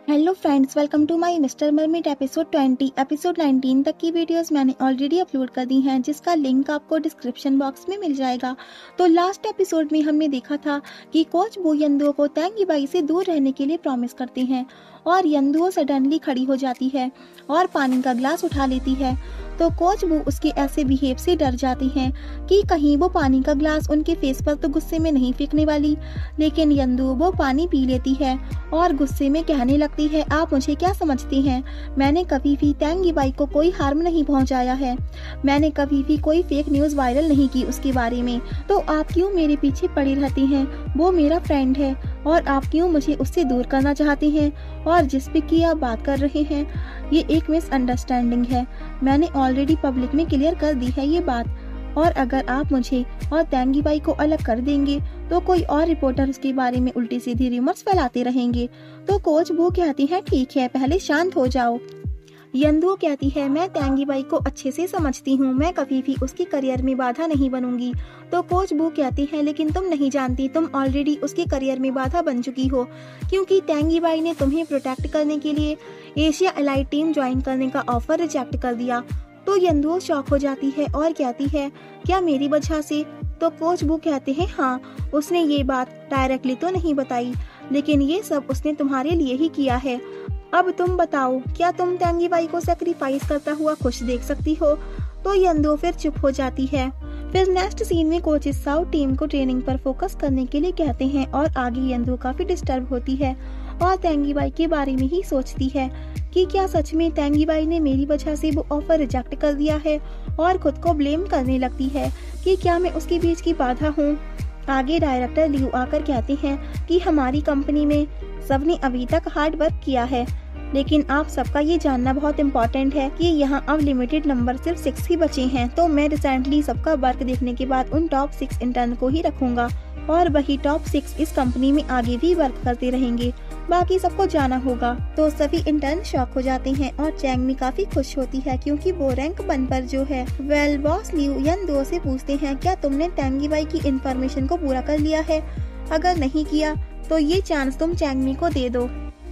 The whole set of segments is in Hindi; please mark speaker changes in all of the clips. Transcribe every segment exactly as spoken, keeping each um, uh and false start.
Speaker 1: Hello friends, welcome to my Mister Mermaid episode twenty. Episode nineteen तक की वीडियोस मैंने ऑलरेडी अपलोड कर दी हैं, जिसका लिंक आपको डिस्क्रिप्शन बॉक्स में मिल जाएगा। तो लास्ट एपिसोड में हमने देखा था कि कोच बू यंदुओ को तेंगी बाई से दूर रहने के लिए प्रॉमिस करते हैं और यंदुओ सडनली खड़ी हो जाती है और पानी का ग्लास उठा लेती है। तो कोच बू उसके ऐसे बिहेव से डर जाते हैं कि कहीं वो पानी का ग्लास उनके फेस पर तो गुस्से में नहीं फेंकने वाली, लेकिन यंदुओ वो पानी पी लेती है और गुस्से में कहने लगती है, आप मुझे क्या समझती हैं? मैंने कभी भी तेंगी बाई को कोई हार्म नहीं पहुंचाया है, मैंने कभी भी कोई फेक न्यूज वायरल नहीं की उसके बारे में, तो आप क्यों मेरे पीछे पड़ी रहती हैं? वो मेरा फ्रेंड है और आप क्यों मुझे उससे दूर करना चाहती हैं? और जिस भी की आप बात कर रहे हैं ये एक मिसअंडरस्टैंडिंग है, मैंने ऑलरेडी पब्लिक में क्लियर कर दी है ये बात, और अगर आप मुझे और तेंगी बाई को अलग कर देंगे तो कोई और रिपोर्टर उसके बारे में उल्टी सीधी रिमर्स फैलाते रहेंगे। तो कोच बू कहती है, ठीक है, पहले शांत हो जाओ। यंदुओ कहती है, मैं तेंगी बाई को अच्छे से समझती हूँ, मैं कभी भी उसके करियर में बाधा नहीं बनूंगी। तो कोच बू कहती है, लेकिन तुम नहीं जानती, तुम ऑलरेडी उसके करियर में बाधा बन चुकी हो, क्योंकि तेंगी बाई ने तुम्हें प्रोटेक्ट करने के लिए एशिया एलाइट टीम ज्वाइन करने का ऑफर रिजेक्ट कर दिया। तो यंदुओ शॉक हो जाती है और कहती है, क्या मेरी वजह से? तो कोच बू कहते हैं, हाँ, उसने ये बात डायरेक्टली तो नहीं बताई, लेकिन ये सब उसने तुम्हारे लिए ही किया है। अब तुम बताओ, क्या तुम तेंगी बाई को सेक्रीफाइस करता हुआ खुश देख सकती हो? तो यंदुओ फिर चुप हो जाती है। फिर नेक्स्ट सीन में कोच साउथ टीम को ट्रेनिंग पर फोकस करने के लिए कहते हैं और आगे यंदुओ काफी डिस्टर्ब होती है और तेंगी बाई के बारे में ही सोचती है कि क्या सच में तेंगी बाई ने मेरी वजह से वो ऑफर रिजेक्ट कर दिया है, और खुद को ब्लेम करने लगती है कि क्या मैं उसके बीच की बाधा हूँ। आगे डायरेक्टर लियू आकर कहते हैं कि हमारी कंपनी में सबने अभी तक हार्ड वर्क किया है, लेकिन आप सबका ये जानना बहुत इम्पोर्टेंट है कि यहाँ अब लिमिटेड नंबर सिर्फ सिक्स ही बचे हैं। तो मैं रिसेंटली सबका वर्क देखने के बाद उन टॉप सिक्स इंटर्न को ही रखूंगा और वही टॉप सिक्स इस कंपनी में आगे भी वर्क करते रहेंगे, बाकी सबको जाना होगा। तो सभी इंटर्न शॉक हो जाते हैं और चैंग मी काफी खुश होती है क्योंकि वो रैंक वन पर जो है। वेल बॉस लियू यंदुओ से पूछते हैं, क्या तुमने तेंगी बाई की इन्फॉर्मेशन को पूरा कर लिया है? अगर नहीं किया तो ये चांस तुम चैंग मी को दे दो।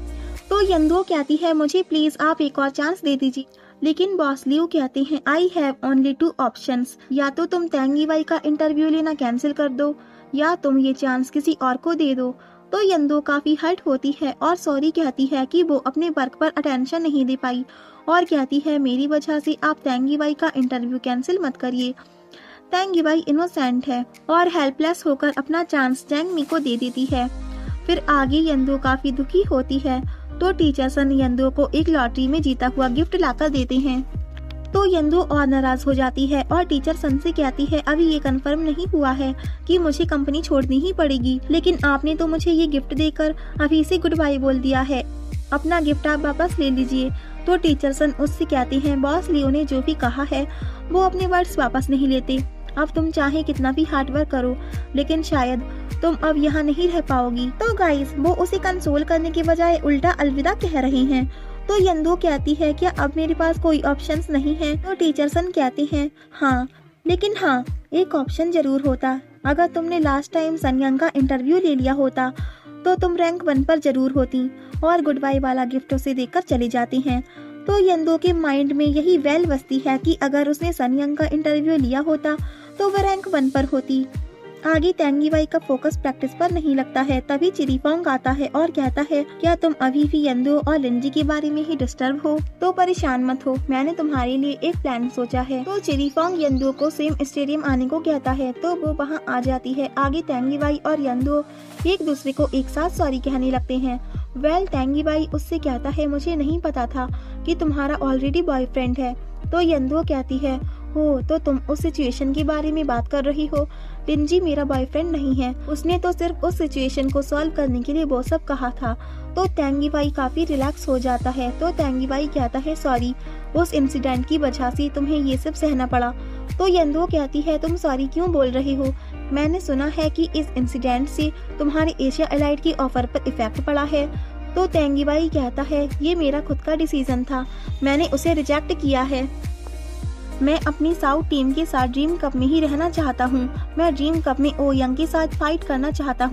Speaker 1: तो यंदुओ कहती है, मुझे प्लीज आप एक और चांस दे दीजिए। लेकिन बॉस लियू कहते हैं, I have only two options, या तो तुम तेंगी बाई का इंटरव्यू लेना कैंसिल कर दो या तुम ये चांस किसी और को दे दो। तो यंदुओ काफी हर्ट होती है और सॉरी कहती है कि वो अपने वर्क पर अटेंशन नहीं दे पाई और कहती है, मेरी वजह से आप तेंगी बाई का इंटरव्यू कैंसिल मत करिए। तेंगी बाई इनोसेंट है और हेल्पलेस होकर अपना चांस चैंग मी को दे देती है। फिर आगे यंदुओ काफी दुखी होती है तो टीचर सन यंदुओ को एक लॉटरी में जीता हुआ गिफ्ट लाकर देते हैं। तो यंदुओ और नाराज हो जाती है और टीचर सन से कहती है, अभी ये कंफर्म नहीं हुआ है कि मुझे कंपनी छोड़नी ही पड़ेगी, लेकिन आपने तो मुझे ये गिफ्ट देकर अभी से गुड बाय बोल दिया है, अपना गिफ्ट आप वापस ले लीजिए। तो टीचर सन उससे कहते हैं, बॉस लियो ने जो भी कहा है वो अपने वर्ड्स वापस नहीं लेते, अब तुम चाहे कितना भी हार्ड वर्क करो लेकिन शायद तुम अब यहाँ नहीं रह पाओगी। तो गाइस, वो उसे कंसोल करने के बजाय उल्टा अलविदा कह रहे हैं। तो यंदुओ कहती है, क्या अब मेरे पास कोई ऑप्शंस नहीं है? तो टीचर सन कहते हैं, हाँ, लेकिन हाँ, एक ऑप्शन जरूर होता, अगर तुमने लास्ट टाइम सनयंग का इंटरव्यू ले लिया होता तो तुम रैंक वन पर जरूर होती। और गुड बाय वाला गिफ्ट उसे देकर चले जाते हैं। तो यंदुओ के माइंड में यही वेल बसती है कि अगर उसने सनयंग का इंटरव्यू लिया होता तो वह रैंक वन पर होती। आगे तेंगी बाई का फोकस प्रैक्टिस पर नहीं लगता है, तभी चिरीफोंग आता है और कहता है, क्या तुम अभी भी यंदुओ और लिंजी के बारे में ही डिस्टर्ब हो? तो परेशान मत हो, मैंने तुम्हारे लिए एक प्लान सोचा है। तो चिरीफोंग यंदुओ को सेम स्टेडियम आने को कहता है तो वो वहाँ आ जाती है। आगे तेंगी बाई और यंदुओ एक दूसरे को एक साथ सॉरी कहने लगते हैं। वेल तेंगी बाई उससे कहता है, मुझे नहीं पता था कि तुम्हारा ऑलरेडी बॉयफ्रेंड है। तो यंदुओ कहती है, हो तो तुम उस सिचुएशन के बारे में बात कर रही हो, लिंजी मेरा बॉयफ्रेंड नहीं है, उसने तो सिर्फ उस सिचुएशन को सॉल्व करने के लिए वो सब कहा था। तो तेंगी बाई काफी रिलैक्स हो जाता है। तो तेंगी बाई कहता है, सॉरी, उस इंसिडेंट की वजह से तुम्हें ये सब सहना पड़ा। तो यंदुओ कहती है, तुम सॉरी क्यों बोल रही हो? मैंने सुना है कि इस इंसिडेंट से तुम्हारे एशिया एलाइट की ऑफर पर इफेक्ट पड़ा है। तो तेंगी बाई कहता है, ये मेरा खुद का डिसीजन था, मैंने उसे रिजेक्ट किया है। मैं अपनी साउथ टीम के साथ ड्रीम कप में ही रहना चाहता हूँ, मैं ड्रीम कप में ओ यंग के साथ फाइट करना चाहता हूँ।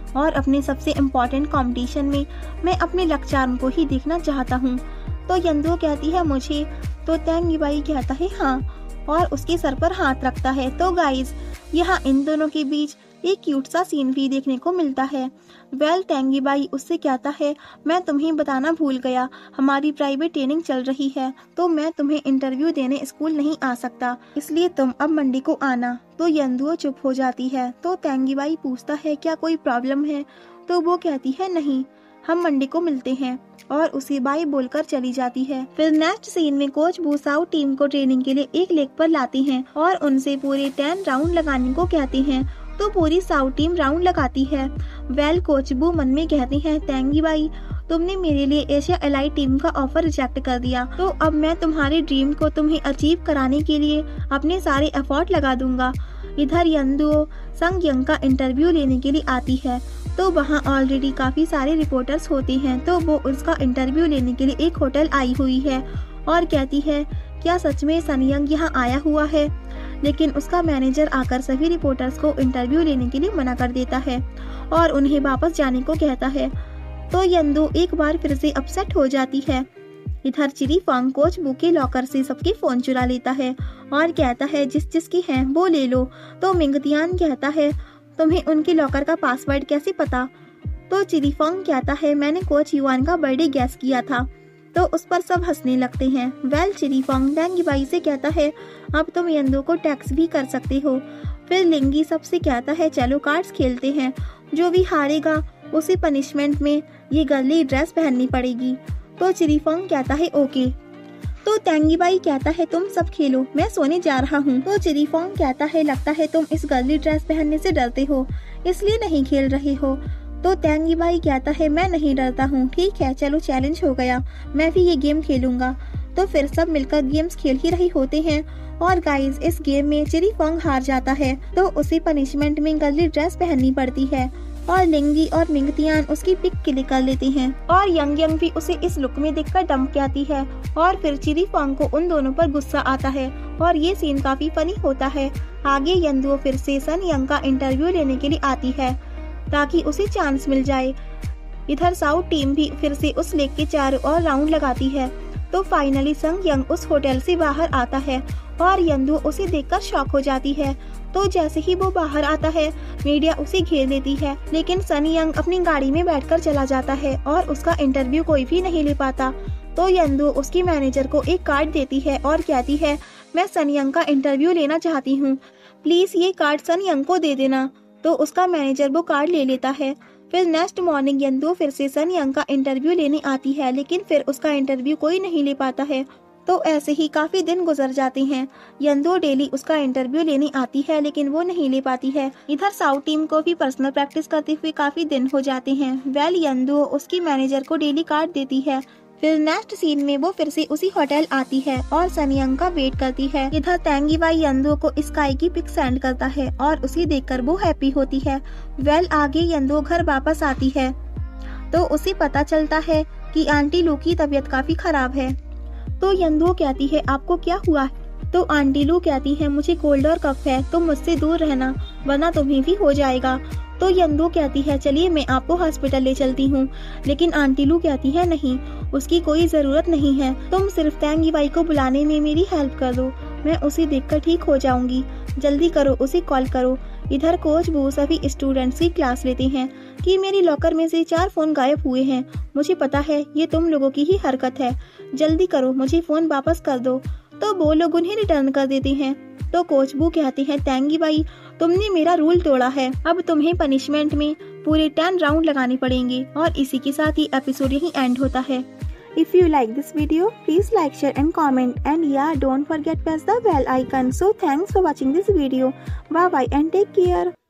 Speaker 1: और अपने सबसे इम्पोर्टेंट कंपटीशन में मैं अपने लक्ष्यार्म को ही देखना चाहता हूँ। तो यंदुओ कहती है मुझे, तो तेंगीबाई कहता है हाँ, और उसके सर पर हाथ रखता है। तो गाइज यहाँ इन दोनों के बीच एक क्यूट सा सीन भी देखने को मिलता है। वेल तेंगीबाई उससे कहता है मैं तुम्हें बताना भूल गया, हमारी प्राइवेट ट्रेनिंग चल रही है तो मैं तुम्हें इंटरव्यू देने स्कूल नहीं आ सकता, इसलिए तुम अब मंडे को आना। तो यंदुओ चुप हो जाती है। तो तेंगीबाई पूछता है क्या कोई प्रॉब्लम है, तो वो कहती है नहीं, हम मंडे को मिलते हैं, और उसे बाय बोलकर चली जाती है। फिर नेक्स्ट सीन में कोच बू साउ टीम को ट्रेनिंग के लिए एक लेक पर लाते हैं और उनसे पूरे टेन राउंड लगाने को कहते हैं। तो पूरी साउ टीम राउंड लगाती है। वेल कोच बू मन में कहते हैं तेंगीबाई तुमने मेरे लिए एशिया एलाइट टीम का ऑफर रिजेक्ट कर दिया, तो अब मैं तुम्हारे ड्रीम को तुम्हें अचीव कराने के लिए अपने सारे एफर्ट लगा दूंगा। इधर यंदुओ संग यंग का इंटरव्यू लेने के लिए आती है। तो वहाँ ऑलरेडी काफी सारे रिपोर्टर्स होते हैं। तो वो उसका इंटरव्यू लेने के लिए एक होटल आई हुई है और कहती है क्या सच में सन यंग यहाँ आया हुआ है, लेकिन उसका मैनेजर आकर सभी रिपोर्टर्स को इंटरव्यू लेने के लिए मना कर देता है और उन्हें वापस जाने को कहता है। तो यंदु एक बार फिर से अपसेट हो जाती है। इधर चिरी फॉन्ग कोच बू के लॉकर से सबके फोन चुरा लेता है और कहता है जिस जिसकी हैं वो ले लो। तो मिंगतियान कहता है तुम्हें उनके लॉकर का पासवर्ड कैसे पता। तो चिरी फॉन्ग कहता है मैंने कोच युआन का बर्थडे गैस किया था। तो उस पर सब हंसने लगते हैं। वेल चिरी फॉन्ग तेंगीबाई से कहता है अब तुम यंदु को टैक्स भी कर सकते हो। फिर लिंगी सबसे कहता है चलो कार्ड्स खेलते हैं, जो भी हारेगा उसे पनिशमेंट में ये गर्ली ड्रेस पहननी पड़ेगी। तो चिरी फॉन्ग कहता है ओके। तो तेंगीबाई कहता है तुम सब खेलो, मैं सोने जा रहा हूँ। तो चिरी फॉन्ग कहता है लगता है तुम इस गर्ली ड्रेस पहनने से डरते हो, इसलिए नहीं खेल रहे हो। तो तेंगीबाई कहता है मैं नहीं डरता हूँ, ठीक है चलो चैलेंज हो गया, मैं भी ये गेम खेलूंगा। तो फिर सब मिलकर गेम्स खेल ही रहे होते हैं और गाइज इस गेम में चिरी फॉन्ग हार जाता है तो उसे पनिशमेंट में गर्ली ड्रेस पहननी पड़ती है और लिंगी और मिंगतियान उसकी पिक क्लिक कर लेते हैं और यंग यंग भी उसे इस लुक में देखकर डंप कहती है और फिर चिरी फॉन्ग को उन दोनों पर गुस्सा आता है और ये सीन काफी फनी होता है। आगे यंदुओ फिर से सन यंग का इंटरव्यू लेने के लिए आती है ताकि उसे चांस मिल जाए। इधर साउथ टीम भी फिर से उस लेक के चारों ओर राउंड लगाती है। तो फाइनली संग यंग उस होटल से बाहर आता है और यंदुओ उसे देखकर शॉक हो जाती है। तो जैसे ही वो बाहर आता है मीडिया उसे घेर लेती है, लेकिन सन यंग अपनी गाड़ी में बैठकर चला जाता है और उसका इंटरव्यू कोई भी नहीं ले पाता। तो यंदुओ उसकी मैनेजर को एक कार्ड देती है और कहती है मैं सन यंग का इंटरव्यू लेना चाहती हूँ, प्लीज ये कार्ड सन यंग को दे देना। तो उसका मैनेजर वो कार्ड ले लेता है। फिर नेक्स्ट मॉर्निंग यंदुओ फिर से सन यंग का इंटरव्यू लेने आती है, लेकिन फिर उसका इंटरव्यू कोई नहीं ले पाता है। तो ऐसे ही काफी दिन गुजर जाते हैं। यंदुओ डेली उसका इंटरव्यू लेने आती है, लेकिन वो नहीं ले पाती है। इधर साउथ टीम को भी पर्सनल प्रैक्टिस करते हुए काफी दिन हो जाते हैं। वेल यंदुओ उसकी मैनेजर को डेली कार्ड देती है। फिर नेक्स्ट सीन में वो फिर से उसी होटल आती है और सन यंग का वेट करती है। इधर तेंगीबाई यंदुओ को स्काई की पिक सेंड करता है और उसे देखकर वो हैप्पी होती है। वेल आगे यंदुओ घर वापस आती है तो उसे पता चलता है कि आंटी लू की तबीयत काफी खराब है। तो यंदुओ कहती है आपको क्या हुआ है। तो आंटी लू कहती है मुझे कोल्ड और कफ है, तो मुझसे दूर रहना वरना तुम्हें भी हो जाएगा। तो यंदुओ कहती है चलिए मैं आपको हॉस्पिटल ले चलती हूँ, लेकिन आंटी लू कहती है नहीं, उसकी कोई जरूरत नहीं है, तुम सिर्फ तेंगीबाई को बुलाने में मेरी हेल्प कर दो, मैं उसे देखकर ठीक हो जाऊंगी, जल्दी करो उसे कॉल करो। इधर कोच बू सभी स्टूडेंट्स की क्लास लेते हैं कि मेरी लॉकर में से चार फोन गायब हुए हैं, मुझे पता है ये तुम लोगों की ही हरकत है, जल्दी करो मुझे फोन वापस कर दो। तो वो लोग उन्हें रिटर्न कर देते हैं। तो कोच बू कहते हैं तेंगीबाई तुमने मेरा रूल तोड़ा है, अब तुम्हें पनिशमेंट में पूरे टेन राउंड लगाने पड़ेंगे। और इसी के साथ ही एपिसोड यहीं एंड होता है। If you like this video, please like, share and comment, and yeah, don't forget press the bell icon. So thanks for watching this video. Bye bye and take care.